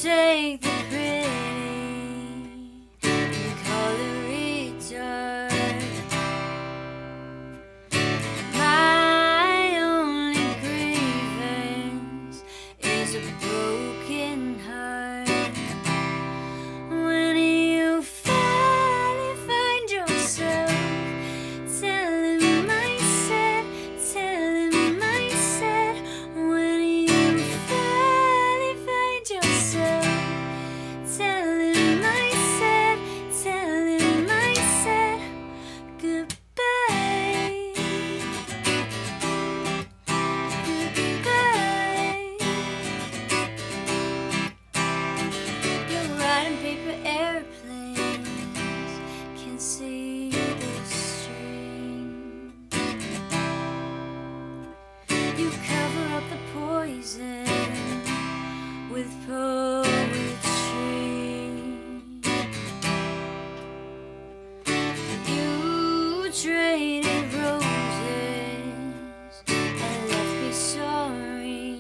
take the pretty and call it return. My only grievance is a broken heart. When you finally find yourself telling him I said, when you finally find yourself telling him I said, goodbye, goodbye. You're riding paper airplanes, can't see the string. You cover up the poison with poetry. You traded roses and left me sorry.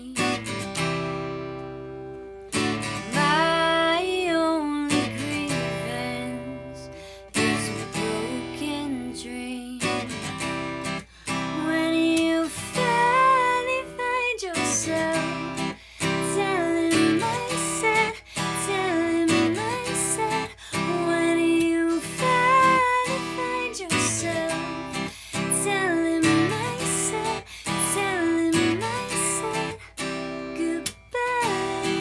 My only grievance is a broken dream. When you finally find yourself telling him I said, when you finally find yourself telling him I said, goodbye,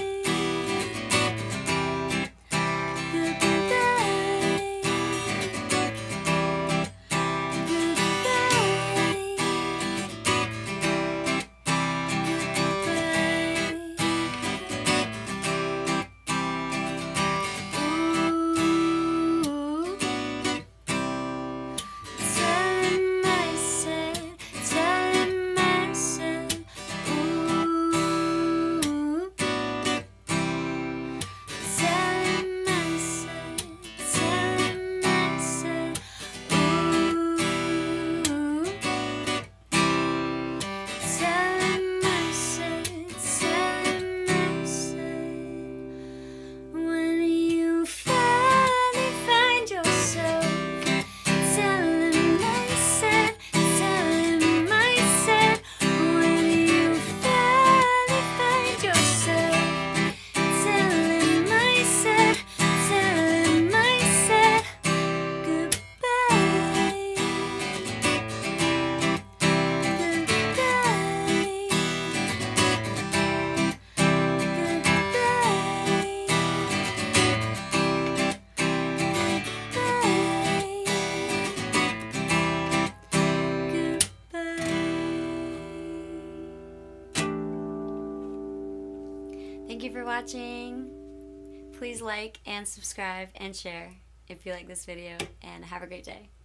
Thank you for watching. Please like and subscribe and share if you like this video, and have a great day.